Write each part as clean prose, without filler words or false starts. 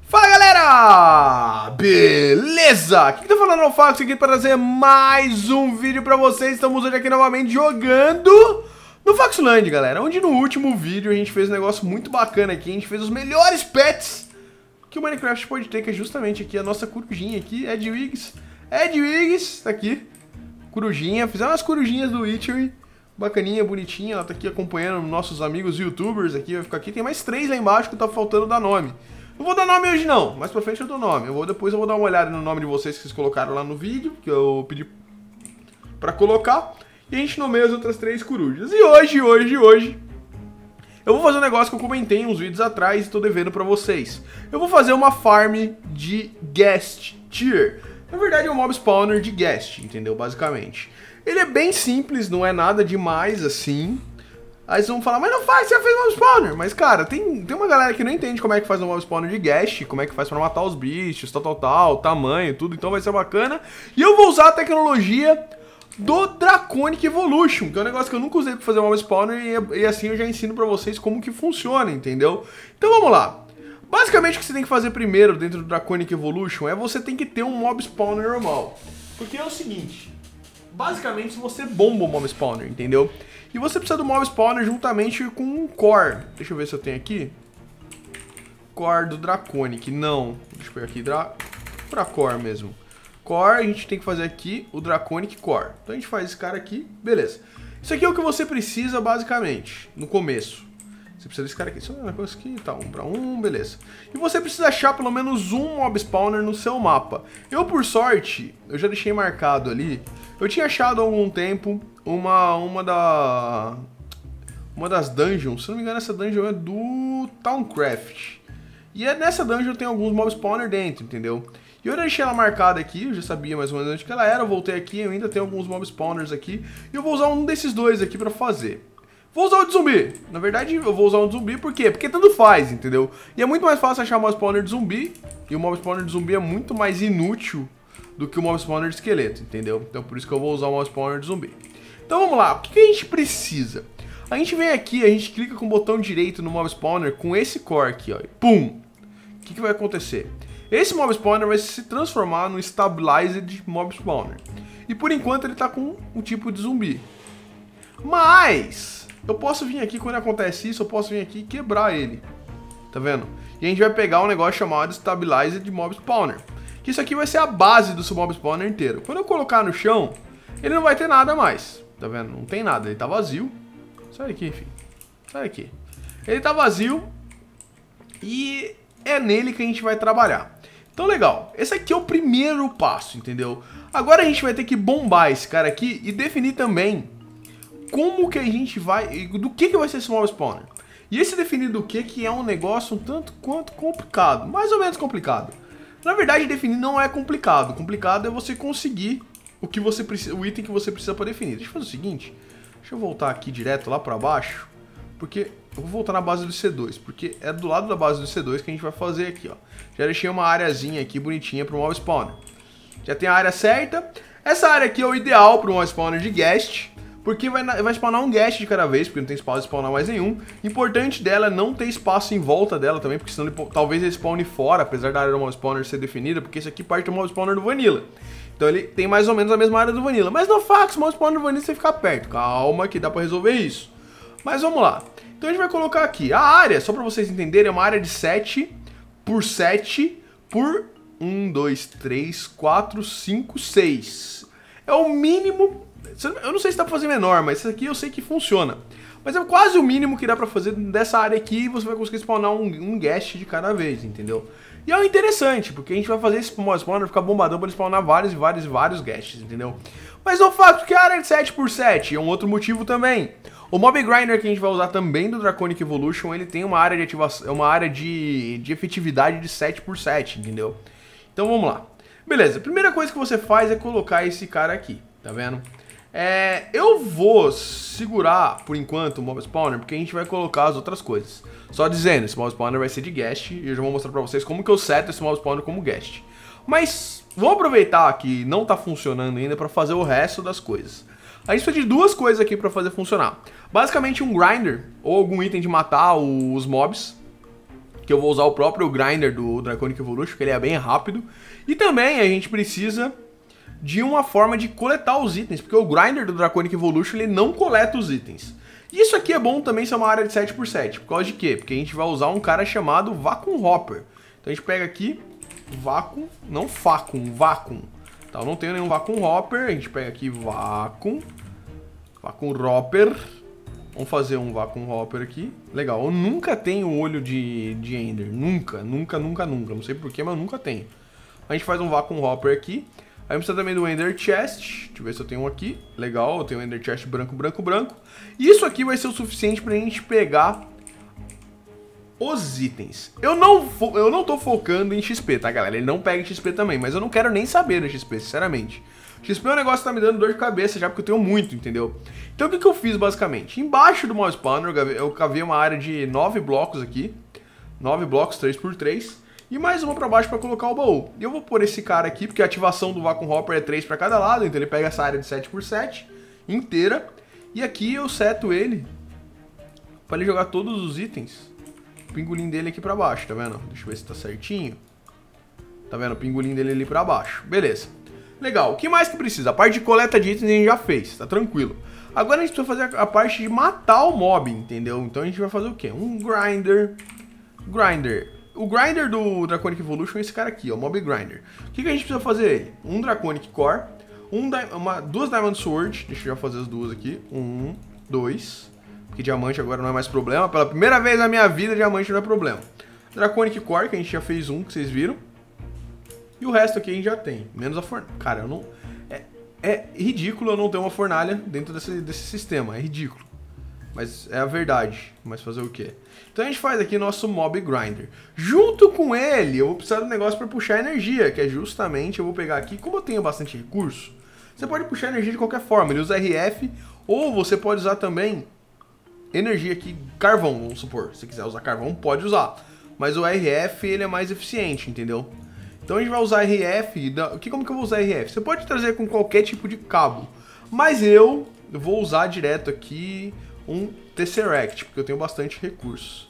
Fala galera! Beleza? Quem tá falando é o Fox aqui para trazer mais um vídeo pra vocês. Estamos hoje aqui novamente jogando no Foxland, galera. Onde no último vídeo a gente fez um negócio muito bacana aqui. A gente fez os melhores pets que o Minecraft pode ter, que é justamente aqui a nossa corujinha aqui, Edwigs. Edwigs, tá aqui. Corujinha, fizemos umas corujinhas do Witchery. Bacaninha, bonitinha, ela tá aqui acompanhando nossos amigos youtubers aqui, vai ficar aqui. Tem mais 3 lá embaixo que tá faltando dar nome. Não vou dar nome hoje não, mais pra frente eu dou nome. Depois eu vou dar uma olhada no nome de vocês que vocês colocaram lá no vídeo, que eu pedi pra colocar. E a gente nomeia as outras 3 corujas. E hoje, eu vou fazer um negócio que eu comentei uns vídeos atrás e tô devendo pra vocês. Eu vou fazer uma farm de guest tier. Na verdade é um mob spawner de guest, entendeu? Basicamente. Ele é bem simples, não é nada demais assim. Aí vocês vão falar, mas não faz, você já fez mob spawner. Mas cara, tem uma galera que não entende como é que faz um mob spawner de guest, como é que faz pra matar os bichos, tal, tamanho, tudo. Então vai ser bacana. E eu vou usar a tecnologia do Draconic Evolution, que é um negócio que eu nunca usei pra fazer mob spawner. E assim eu já ensino pra vocês como que funciona, entendeu? Então vamos lá. Basicamente o que você tem que fazer primeiro dentro do Draconic Evolution é você tem que ter um mob spawner normal. Porque é o seguinte, basicamente você bomba o mob spawner, entendeu? E você precisa do mob spawner juntamente com um core. Deixa eu ver se eu tenho aqui. Core do Draconic, não. Deixa eu pegar aqui, pra core mesmo. Core, a gente tem que fazer aqui o Draconic Core. Então a gente faz esse cara aqui, beleza. Isso aqui é o que você precisa basicamente, no começo. Você precisa desse cara aqui, isso é uma coisa aqui, tá, 1 para 1, beleza. E você precisa achar pelo menos um mob spawner no seu mapa. Eu, por sorte, eu já deixei marcado ali. Eu tinha achado há algum tempo uma das dungeons, se não me engano essa dungeon é do Towncraft. E nessa dungeon tem alguns mob spawner dentro, entendeu? E eu deixei ela marcada aqui, eu já sabia mais ou menos onde que ela era, eu voltei aqui, eu ainda tenho alguns mob spawners aqui. E eu vou usar um desses dois aqui pra fazer. Vou usar o de zumbi. Na verdade, eu vou usar o de zumbi, por quê? Porque tanto faz, entendeu? E é muito mais fácil achar o mob spawner de zumbi, e o mob spawner de zumbi é muito mais inútil do que o mob spawner de esqueleto, entendeu? Então por isso que eu vou usar o mob spawner de zumbi. Então vamos lá, o que a gente precisa? A gente vem aqui, a gente clica com o botão direito no mob spawner com esse core aqui, ó, e pum! O que vai acontecer? Esse mob spawner vai se transformar no Stabilized Mob Spawner. E por enquanto ele tá com um tipo de zumbi. Mas eu posso vir aqui, quando acontece isso, eu posso vir aqui e quebrar ele. Tá vendo? E a gente vai pegar um negócio chamado Stabilized Mob Spawner. Que isso aqui vai ser a base do seu mob spawner inteiro. Quando eu colocar no chão, ele não vai ter nada mais. Tá vendo? Não tem nada, ele tá vazio. Sai daqui, filho. Sai daqui. Ele tá vazio e é nele que a gente vai trabalhar. Então legal, esse aqui é o primeiro passo, entendeu? Agora a gente vai ter que bombar esse cara aqui e definir também como que a gente vai, do que vai ser esse mob spawner. E esse definir do que é um negócio um tanto quanto complicado, mais ou menos complicado. Na verdade, definir não é complicado. Complicado é você conseguir o que você precisa, o item que você precisa para definir. Deixa eu fazer o seguinte, deixa eu voltar aqui direto lá para baixo, porque eu vou voltar na base do C2, porque é do lado da base do C2 que a gente vai fazer aqui, ó. Já deixei uma areazinha aqui bonitinha para o mob spawner. Já tem a área certa. Essa área aqui é o ideal para o mob spawner de guest, porque vai spawnar um guest de cada vez, porque não tem espaço de spawnar mais nenhum. Importante dela é não ter espaço em volta dela também, porque senão talvez ele spawne fora, apesar da área do mob spawner ser definida, porque esse aqui parte do mob spawner do Vanilla. Então ele tem mais ou menos a mesma área do Vanilla. Mas no fax, o mob spawner do Vanilla você ficar perto. Calma que dá pra resolver isso. Mas vamos lá. Então a gente vai colocar aqui. A área, só pra vocês entenderem, é uma área de 7 por 7 por 1, 2, 3, 4, 5, 6. É o mínimo. Eu não sei se dá pra fazer menor, mas isso aqui eu sei que funciona. Mas é quase o mínimo que dá pra fazer dessa área aqui e você vai conseguir spawnar um guest de cada vez, entendeu? E é interessante, porque a gente vai fazer esse mob spawner ficar bombadão pra ele spawnar vários guests, entendeu? Mas não fato que a área é de 7 por 7 é um outro motivo também. O Mob Grinder que a gente vai usar também do Draconic Evolution, ele tem uma área de ativação, uma área de efetividade de 7 por 7, entendeu? Então vamos lá. Beleza, a primeira coisa que você faz é colocar esse cara aqui, tá vendo? Eu vou segurar, por enquanto, o Mob Spawner, porque a gente vai colocar as outras coisas. Só dizendo, esse Mob Spawner vai ser de guest, e eu já vou mostrar pra vocês como que eu seto esse Mob Spawner como guest. Mas vamos aproveitar que não tá funcionando ainda pra fazer o resto das coisas. A gente precisa de duas coisas aqui pra fazer funcionar. Basicamente um grinder, ou algum item de matar os mobs. que eu vou usar o próprio Grinder do Draconic Evolution, que ele é bem rápido. E também a gente precisa de uma forma de coletar os itens, porque o Grinder do Draconic Evolution ele não coleta os itens. Isso aqui é bom também ser uma área de 7x7, por causa de quê? Porque a gente vai usar um cara chamado Vacuum Hopper. Então a gente pega aqui, Vacuum, não Facum, Vacuum. Então eu não tenho nenhum Vacuum Hopper, a gente pega aqui Vacuum Hopper. Vamos fazer um Vacuum Hopper aqui. Legal, eu nunca tenho olho de Ender. Nunca. Não sei porquê, mas eu nunca tenho. A gente faz um Vacuum Hopper aqui. Aí precisa também do Ender Chest. Deixa eu ver se eu tenho um aqui. Legal, eu tenho um Ender Chest branco. Isso aqui vai ser o suficiente pra gente pegar os itens. Eu não tô focando em XP, tá, galera? Ele não pega XP também, mas eu não quero nem saber do XP, sinceramente. XP é um negócio que tá me dando dor de cabeça já, porque eu tenho muito, entendeu? Então o que eu fiz basicamente? Embaixo do Mob Spawner eu cavei uma área de 9 blocos aqui. 9 blocos, 3x3. E mais uma pra baixo pra colocar o baú. E eu vou pôr esse cara aqui, porque a ativação do Vacuum Hopper é 3 pra cada lado. Então ele pega essa área de 7x7 inteira. E aqui eu seto ele pra ele jogar todos os itens. O pingolim dele aqui pra baixo, tá vendo? Deixa eu ver se tá certinho. Tá vendo? O pingolim dele ali pra baixo. Beleza. Legal, o que mais que precisa? A parte de coleta de itens a gente já fez, tá tranquilo. Agora a gente precisa fazer a parte de matar o mob, entendeu? Então a gente vai fazer o quê? Um Grinder. O Grinder do Draconic Evolution é esse cara aqui, ó, o Mob Grinder. O que a gente precisa fazer ele? Um Draconic Core, duas Diamond Sword, deixa eu já fazer as duas aqui. 1, 2, porque diamante agora não é mais problema. Pela primeira vez na minha vida, diamante não é problema. Draconic Core, que a gente já fez um, que vocês viram. E o resto aqui a gente já tem, menos a fornalha. Cara, eu não... É ridículo eu não ter uma fornalha dentro desse sistema, é ridículo. Mas é a verdade, mas fazer o quê? Então a gente faz aqui nosso Mob Grinder. Junto com ele, eu vou precisar de um negócio para puxar energia, que é justamente, eu vou pegar aqui, como eu tenho bastante recurso, você pode puxar energia de qualquer forma, ele usa RF, ou você pode usar também energia aqui, carvão, vamos supor. Se quiser usar carvão, pode usar. Mas o RF, ele é mais eficiente, entendeu? Então a gente vai usar RF, como que eu vou usar RF? Você pode trazer com qualquer tipo de cabo, mas eu vou usar direto aqui um Tesseract, porque eu tenho bastante recurso.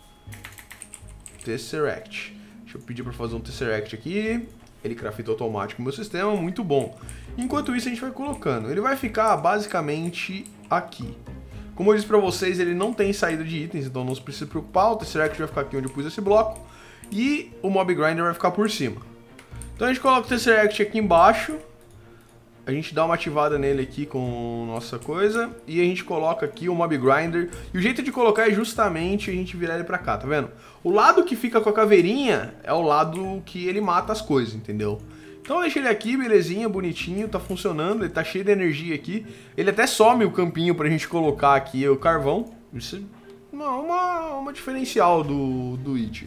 Tesseract. Deixa eu pedir para fazer um Tesseract aqui. Ele crafta automático no meu sistema, muito bom. Enquanto isso a gente vai colocando. Ele vai ficar basicamente aqui. Como eu disse para vocês, ele não tem saída de itens, então não se precisa se preocupar. O Tesseract vai ficar aqui onde eu pus esse bloco. E o Mob Grinder vai ficar por cima. Então a gente coloca o Tesseract aqui embaixo, a gente dá uma ativada nele aqui com nossa coisa, e a gente coloca aqui o Mob Grinder, e o jeito de colocar é justamente a gente virar ele pra cá, tá vendo? O lado que fica com a caveirinha é o lado que ele mata as coisas, entendeu? Então deixa ele aqui, belezinha, bonitinho, tá funcionando, ele tá cheio de energia aqui, ele até some o campinho pra gente colocar aqui o carvão, isso é uma diferencial do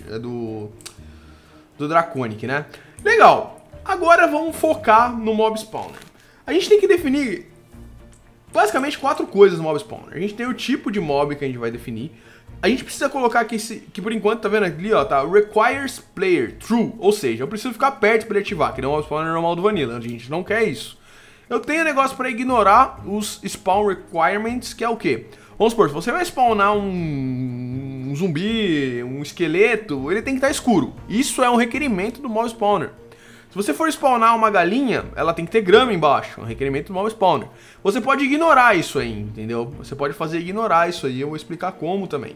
Draconic, né? Legal, agora vamos focar no Mob Spawner. A gente tem que definir basicamente 4 coisas no Mob Spawner. A gente tem o tipo de mob que a gente vai definir. A gente precisa colocar aqui, que por enquanto, tá vendo ali, ó, tá Requires Player True, ou seja, eu preciso ficar perto para ele ativar, que não é o Mob Spawner normal do Vanilla, a gente não quer isso. Eu tenho um negócio para ignorar os Spawn Requirements, que é o quê? Vamos supor, se você vai spawnar um zumbi, um esqueleto, ele tem que estar escuro. Isso é um requerimento do Mob Spawner. Se você for spawnar uma galinha, ela tem que ter grama embaixo, é um requerimento do Mob Spawner. Você pode ignorar isso aí, entendeu? Você pode fazer ignorar isso aí, eu vou explicar como também.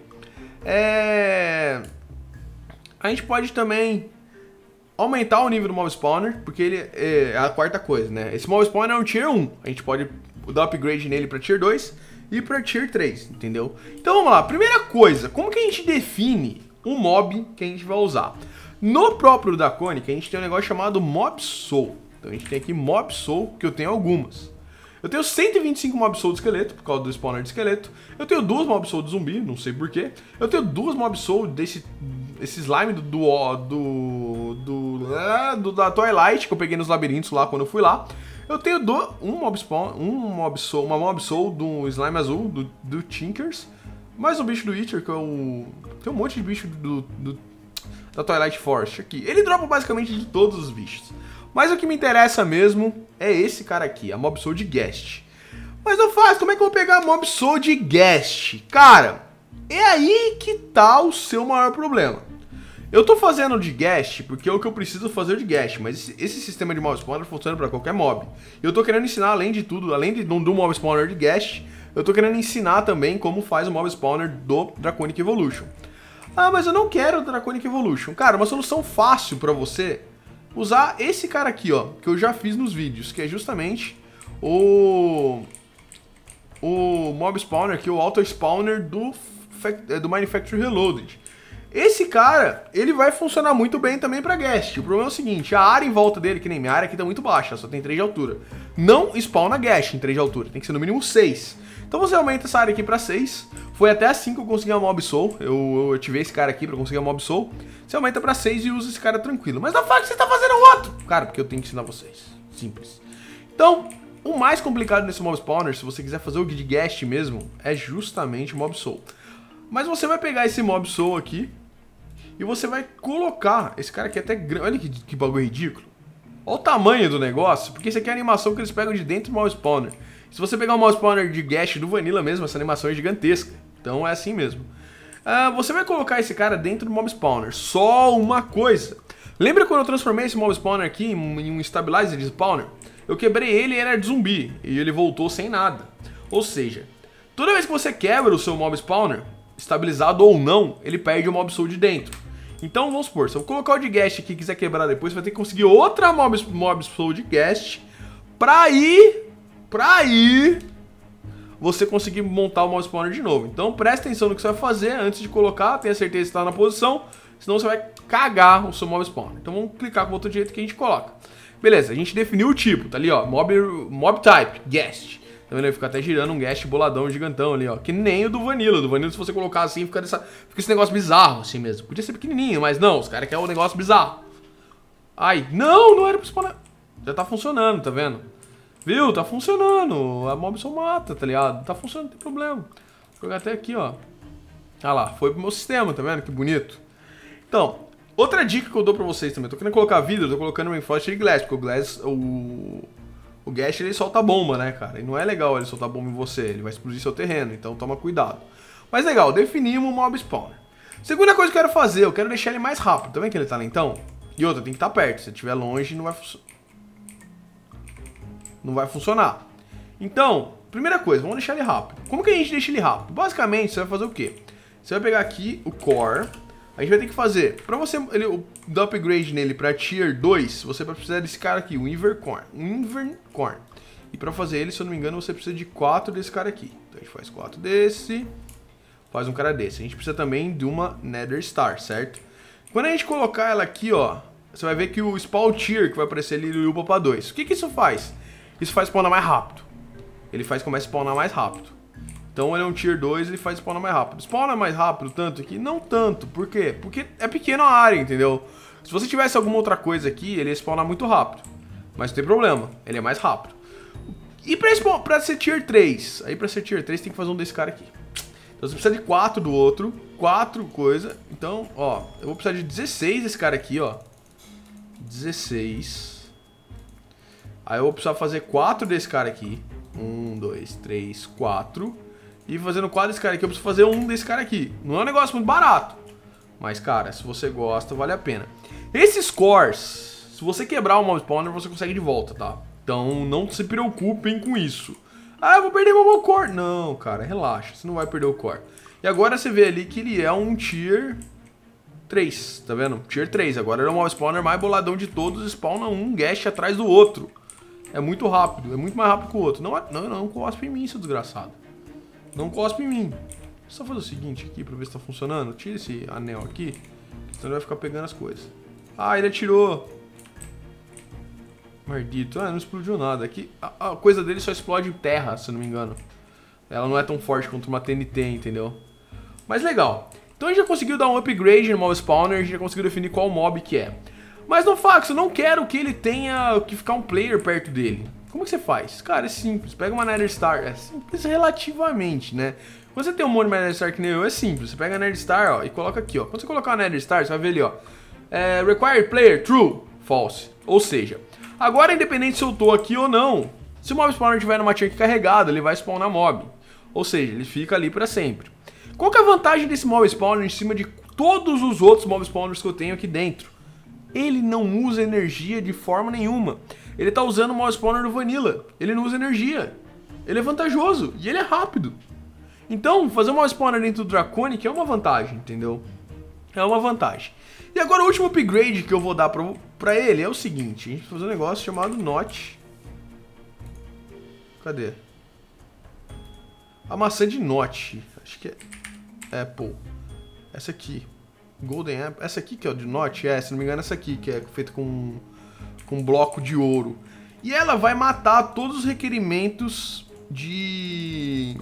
A gente pode também aumentar o nível do Mob Spawner, porque ele é a quarta coisa, né? Esse Mob Spawner é um Tier 1, a gente pode dar upgrade nele para Tier 2 e para Tier 3, entendeu? Então vamos lá, primeira coisa, como que a gente define um mob que a gente vai usar? No próprio Draconic, a gente tem um negócio chamado Mob Soul. Então a gente tem aqui Mob Soul, que eu tenho algumas. Eu tenho 125 Mob Soul de esqueleto, por causa do spawner de esqueleto. Eu tenho 2 Mob Soul de zumbi, não sei porquê. Eu tenho 2 Mob Soul esse slime da Twilight, que eu peguei nos labirintos lá quando eu fui lá. Eu tenho uma Mob Soul do slime azul, do Tinkers. Mais um bicho do Witcher, que eu... Tem um monte de bicho da Twilight Forest aqui. Ele dropa basicamente de todos os bichos. Mas o que me interessa mesmo é esse cara aqui, a Mob Soul de Guest. Mas eu faço, como é que eu vou pegar a Mob Soul de Guest? Cara, é aí que tá o seu maior problema. Eu tô fazendo de guest porque é o que eu preciso fazer de guest, mas esse sistema de mob spawner funciona para qualquer mob. Eu tô querendo ensinar, além de tudo, além do mob spawner de guest, eu tô querendo ensinar também como faz o mob spawner do Draconic Evolution. Ah, mas eu não quero o Draconic Evolution. Cara, uma solução fácil para você usar esse cara aqui, ó, que eu já fiz nos vídeos, que é justamente o mob spawner aqui, o auto spawner do Manufacture Reloaded. Esse cara, ele vai funcionar muito bem também pra guest. O problema é o seguinte, a área em volta dele, que nem minha área aqui tá muito baixa, só tem 3 de altura. Não spawna guest em 3 de altura, tem que ser no mínimo 6. Então você aumenta essa área aqui pra 6. Foi até assim que eu consegui a Mob Soul. Eu ativei esse cara aqui pra conseguir a Mob Soul. Você aumenta pra 6 e usa esse cara tranquilo. Mas na faca você tá fazendo outro! Cara, porque eu tenho que ensinar vocês. Simples. Então, o mais complicado nesse Mob Spawner, se você quiser fazer o de guest mesmo, é justamente o Mob Soul. Mas você vai pegar esse Mob Soul aqui e você vai colocar... Esse cara aqui é até grande. Olha que bagulho ridículo. Olha o tamanho do negócio, porque isso aqui é a animação que eles pegam de dentro do Mob Spawner. Se você pegar o Mob Spawner de guest do Vanilla mesmo, essa animação é gigantesca. Então é assim mesmo. Você vai colocar esse cara dentro do Mob Spawner. Só uma coisa. Lembra quando eu transformei esse Mob Spawner aqui em um Stabilizer de Spawner? Eu quebrei ele e ele era de zumbi. E ele voltou sem nada. Ou seja, toda vez que você quebra o seu Mob Spawner, estabilizado ou não, ele perde o Mob Soul de dentro. Então vamos supor, se eu colocar o de guest aqui e quiser quebrar depois, você vai ter que conseguir outra Mob Soul de guest pra aí você conseguir montar o Mob Spawner de novo. Então presta atenção no que você vai fazer antes de colocar, tenha certeza que está na posição, senão você vai cagar o seu Mob Spawner. Então vamos clicar com o botão direito que a gente coloca. Beleza, a gente definiu o tipo, tá ali ó, Mob Type, Guest. Tá vendo? Ele fica até girando um guest boladão, gigantão ali, ó. Que nem o do Vanilla. Do Vanilla, se você colocar assim, fica esse negócio bizarro assim mesmo. Podia ser pequenininho, mas não, os caras querem um negócio bizarro. Ai, não era pra spawnar. Já tá funcionando, tá vendo? Viu? Tá funcionando. A Mob Soul mata, tá ligado? Tá funcionando, não tem problema. Vou jogar até aqui, ó. Ah lá, foi pro meu sistema, tá vendo? Que bonito. Então, outra dica que eu dou pra vocês também. Tô querendo colocar vidro, eu tô colocando o Reinforced Glass, porque o Glass, o Guest, ele solta bomba, né, cara? E não é legal ele soltar bomba em você, ele vai explodir seu terreno, então toma cuidado. Mas legal, definimos o Mob Spawner. Segunda coisa que eu quero fazer, eu quero deixar ele mais rápido. Tá vendo que ele tá lentão? E outra, tem que estar perto, se estiver longe não vai funcionar. Então, primeira coisa, vamos deixar ele rápido. Como que a gente deixa ele rápido? Basicamente, você vai fazer o quê? Você vai pegar aqui o Core. A gente vai ter que fazer, pra você dar upgrade nele pra Tier 2, você vai precisar desse cara aqui, o Invercorn. E pra fazer ele, se eu não me engano, você precisa de 4 desse cara aqui. Então a gente faz 4 desse, faz um cara desse. A gente precisa também de uma Nether Star, certo? Quando a gente colocar ela aqui, ó, você vai ver que o Spawn Tier que vai aparecer ali, ele upa pra 2. O que que isso faz? Isso faz spawnar mais rápido. Ele faz começar a spawnar mais rápido. Então ele é um Tier 2, ele faz spawnar mais rápido. Spawna mais rápido tanto aqui? Não tanto. Por quê? Porque é pequena a área, entendeu? Se você tivesse alguma outra coisa aqui, ele ia spawnar muito rápido. Mas não tem problema, ele é mais rápido. E pra ser Tier 3? Aí pra ser Tier 3 tem que fazer um desse cara aqui. Então você precisa de 4 do outro. 4 coisa. Então, ó, eu vou precisar de 16 desse cara aqui, ó. 16. Aí eu vou precisar fazer 4 desse cara aqui. 1, 2, 3, 4. E fazendo 4 desse cara aqui, eu preciso fazer um desse cara aqui. Não é um negócio muito barato. Mas, cara, se você gosta, vale a pena. Esses cores, se você quebrar o Mob Spawner, você consegue de volta, tá? Então, não se preocupem com isso. Ah, eu vou perder meu core. Não, cara, relaxa. Você não vai perder o core. E agora você vê ali que ele é um Tier 3, tá vendo? Tier 3. Agora ele é o Mob Spawner mais boladão de todos. Spawna um guest atrás do outro. É muito rápido. É muito mais rápido que o outro. Não cospe em mim, seu desgraçado. Não cospe em mim. Só fazer o seguinte aqui pra ver se tá funcionando. Tira esse anel aqui, senão ele vai ficar pegando as coisas. Ah, ele atirou. Maldito. Ah, não explodiu nada. Aqui, a coisa dele só explode em terra, se eu não me engano. Ela não é tão forte quanto uma TNT, entendeu? Mas legal. Então a gente já conseguiu dar um upgrade no Mob Spawner. A gente já conseguiu definir qual mob que é. Mas no Fax, eu não quero que ele tenha que ficar um player perto dele. Como que você faz? Cara, é simples. Pega uma Nether Star. É simples relativamente, né? Quando você tem um monte de Nether Star que nem eu, é simples. Você pega a Nether Star, ó, e coloca aqui, ó. Quando você colocar a Nether Star, você vai ver ali, ó. Required player, true, false. Ou seja, agora independente se eu tô aqui ou não, se o Mob Spawner tiver numa chunk carregada, ele vai spawnar mob. Ou seja, ele fica ali pra sempre. Qual que é a vantagem desse Mob Spawner em cima de todos os outros mob spawners que eu tenho aqui dentro. Ele não usa energia de forma nenhuma. Ele tá usando o mob spawner do Vanilla. Ele não usa energia. Ele é vantajoso e ele é rápido. Então, fazer um mob spawner dentro do Draconic é uma vantagem, entendeu? É uma vantagem. E agora o último upgrade que eu vou dar pra ele é o seguinte. A gente vai fazer um negócio chamado Notch. Cadê? A maçã de Notch. Acho que é Apple. Essa aqui. Golden Apple. Essa aqui que é o de Notch? Se não me engano essa aqui, que é feita com bloco de ouro. E ela vai matar todos os requerimentos de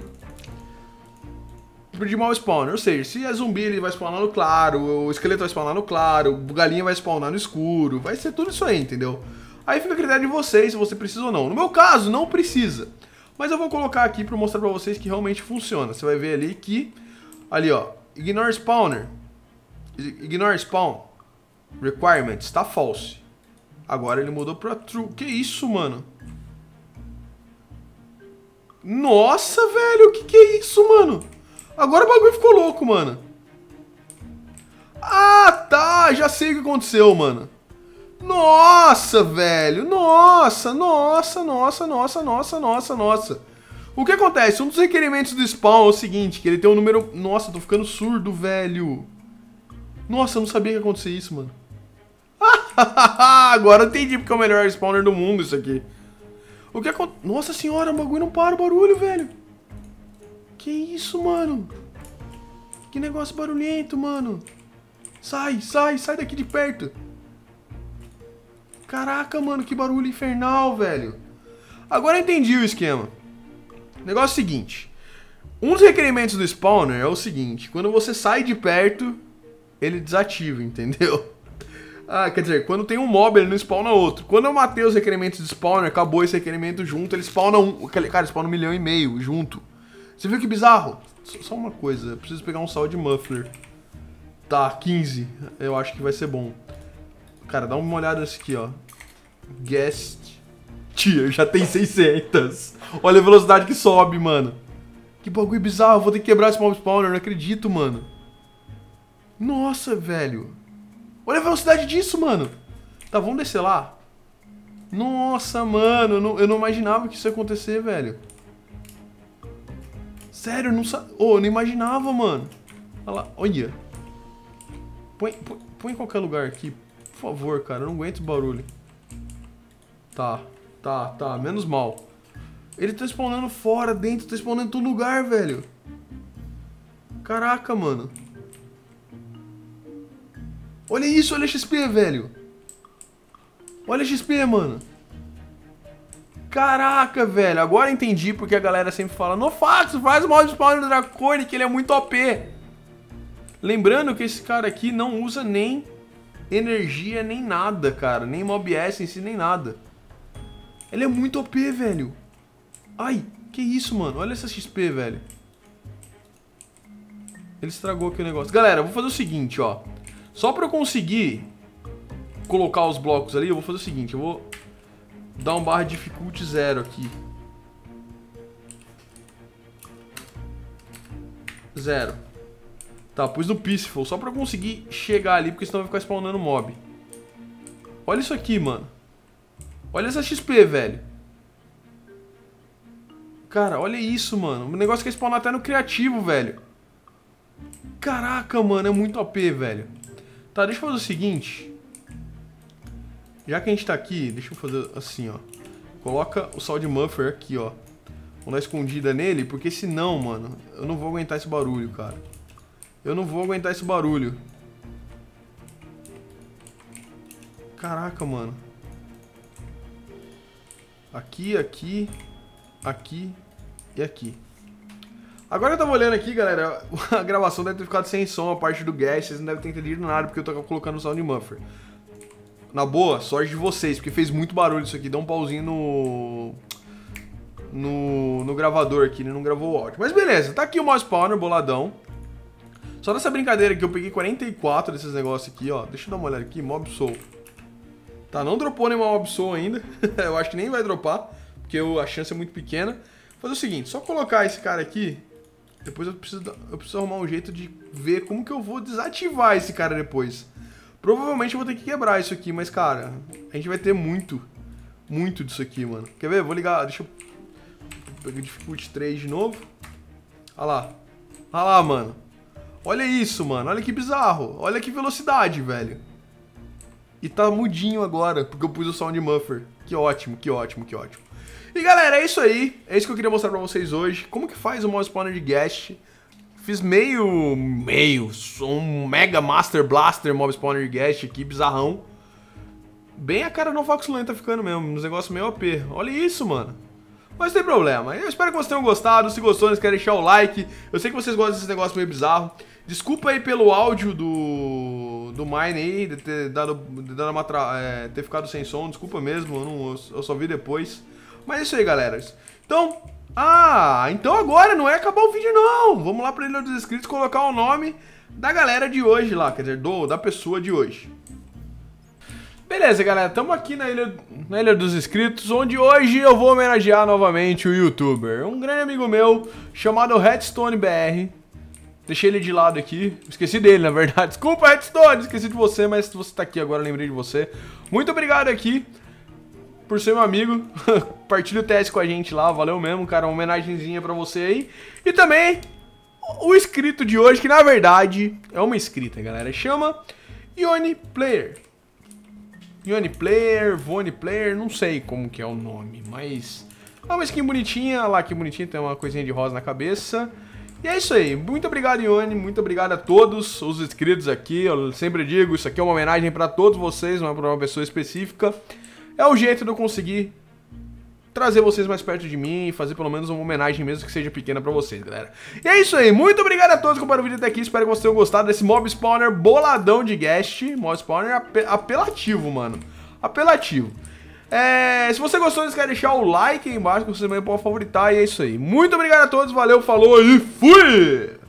mob spawner. Ou seja, se é zumbi ele vai spawnar no claro, o esqueleto vai spawnar no claro, o galinha vai spawnar no escuro. Vai ser tudo isso aí, entendeu? Aí fica a critério de vocês se você precisa ou não. No meu caso, não precisa. Mas eu vou colocar aqui para mostrar para vocês que realmente funciona. Você vai ver ali que... Ali, ó. Ignore spawner. Ignore spawn. Requirements. Tá false. Agora ele mudou pra true. Que isso, mano? Nossa, velho. Que é isso, mano? Agora o bagulho ficou louco, mano. Ah, tá. Já sei o que aconteceu, mano. Nossa, velho. Nossa. O que acontece? Um dos requerimentos do spawn é o seguinte, que ele tem um número... Nossa, eu tô ficando surdo, velho. Nossa, eu não sabia que ia acontecer isso, mano. Agora eu entendi porque é o melhor spawner do mundo isso aqui. O que acontece? Nossa senhora, o bagulho não para o barulho, velho. Que isso, mano? Que negócio barulhento, mano. Sai daqui de perto. Caraca, mano, que barulho infernal, velho. Agora eu entendi o esquema. O negócio é o seguinte. Um dos requerimentos do spawner é o seguinte. Quando você sai de perto, ele desativa, entendeu? Quer dizer, quando tem um mob, ele não spawna outro. Quando eu matei os requerimentos de spawner, acabou esse requerimento junto, ele spawna um. Cara, spawna 1,5 milhão junto. Você viu que bizarro? Só uma coisa, eu preciso pegar um sal de muffler. Tá, 15. Eu acho que vai ser bom. Cara, dá uma olhada nesse aqui, ó. Guest tier, já tem 600. Olha a velocidade que sobe, mano. Que bagulho bizarro, eu vou ter que quebrar esse mob spawner, não acredito, mano. Nossa, velho. Olha a velocidade disso, mano. Tá, vamos descer lá. Nossa, mano, eu não imaginava que isso ia acontecer, velho. Sério, eu não imaginava, mano. Olha lá, olha. Põe em qualquer lugar aqui, por favor, cara. Eu não aguento o barulho. Tá, menos mal. Ele tá spawnando fora, dentro, tá spawnando em todo lugar, velho. Caraca, mano. Olha isso, olha a XP, velho. Olha a XP, mano. Caraca, velho. Agora eu entendi porque a galera sempre fala: Nofax, faz o mob spawner do Draconic, ele é muito OP. Lembrando que esse cara aqui não usa nem energia, nem nada, cara. Nem mob essence, nem nada. Ele é muito OP, velho. Ai, que isso, mano. Olha essa XP, velho. Ele estragou aqui o negócio. Galera, eu vou fazer o seguinte, ó. Só pra eu conseguir colocar os blocos ali, eu vou fazer o seguinte. Eu vou dar um barra de difficulty 0 aqui. 0. Tá, pus no Peaceful, só pra eu conseguir chegar ali, porque senão vai ficar spawnando mob. Olha isso aqui, mano. Olha essa XP, velho. Cara, olha isso, mano. O negócio que é spawnar até no criativo, velho. Caraca, mano, é muito OP, velho. Tá, deixa eu fazer o seguinte. Já que a gente tá aqui, deixa eu fazer assim, ó. Coloca o sal de muffler aqui, ó. Vamos dar escondida nele, porque senão, mano, eu não vou aguentar esse barulho, cara. Eu não vou aguentar esse barulho. Caraca, mano. Aqui, aqui, aqui e aqui. Agora eu tava olhando aqui, galera, a gravação deve ter ficado sem som, a parte do gas, vocês não devem ter entendido nada, porque eu tô colocando o sound muffler. Na boa, sorte de vocês, porque fez muito barulho isso aqui, dá um pauzinho no gravador aqui, ele não gravou o áudio. Mas beleza, tá aqui o mob spawner, boladão. Só nessa brincadeira aqui, eu peguei 44 desses negócios aqui, ó. Deixa eu dar uma olhada aqui, mob soul. Tá, não dropou nenhuma mob soul ainda, eu acho que nem vai dropar, porque a chance é muito pequena. Vou fazer o seguinte, só colocar esse cara aqui Depois eu preciso arrumar um jeito de ver como que eu vou desativar esse cara depois. Provavelmente eu vou ter que quebrar isso aqui, mas, cara, a gente vai ter muito disso aqui, mano. Quer ver? Vou ligar, deixa eu pegar o Difficulty 3 de novo. Olha lá. Olha lá, mano. Olha isso, mano. Olha que bizarro. Olha que velocidade, velho. E tá mudinho agora, porque eu pus o Sound Muffer. Que ótimo, que ótimo, que ótimo. E, galera, é isso aí. É isso que eu queria mostrar pra vocês hoje. Como que faz o mouse spawner de Ghast. Fiz um Mega Master Blaster mob spawner de Ghast aqui, bizarrão. Bem a cara do Fox Lane tá ficando mesmo, uns negócios meio OP. Olha isso, mano. Mas não tem problema. Eu espero que vocês tenham gostado. Se gostou, não esquece de deixar o like. Eu sei que vocês gostam desse negócio meio bizarro. Desculpa aí pelo áudio do Mine aí, de ter ter ficado sem som. Desculpa mesmo, eu só vi depois. Mas é isso aí, galera. Então, então agora não é acabar o vídeo, não. Vamos lá pra Ilha dos Inscritos colocar o nome da galera de hoje lá, quer dizer, da pessoa de hoje. Beleza, galera, estamos aqui na Ilha dos Inscritos, onde hoje eu vou homenagear novamente o youtuber, um grande amigo meu, chamado Redstone BR. Deixei ele de lado aqui, esqueci dele, na verdade. Desculpa, Redstone, esqueci de você, mas se você tá aqui agora, eu lembrei de você. Muito obrigado aqui por ser meu amigo. Partilha o teste com a gente lá, valeu mesmo, cara, uma homenagenzinha pra você aí. E também o inscrito de hoje, que na verdade é uma inscrita, galera, chama Ione Player. Ione Player, Vone Player, não sei como que é o nome, mas é uma skin bonitinha, olha lá que bonitinha, tem uma coisinha de rosa na cabeça. E é isso aí, muito obrigado, Ione, muito obrigado a todos os inscritos aqui, eu sempre digo, isso aqui é uma homenagem pra todos vocês, não é pra uma pessoa específica. É o jeito de eu conseguir trazer vocês mais perto de mim e fazer pelo menos uma homenagem mesmo que seja pequena pra vocês, galera. E é isso aí, muito obrigado a todos que acompanharam o vídeo até aqui, espero que vocês tenham gostado desse mob spawner boladão de Ghast, mob spawner apelativo, mano, apelativo. Se você gostou, não esquece de deixar o like aí embaixo, que você também pode favoritar, e é isso aí. Muito obrigado a todos, valeu, falou e fui!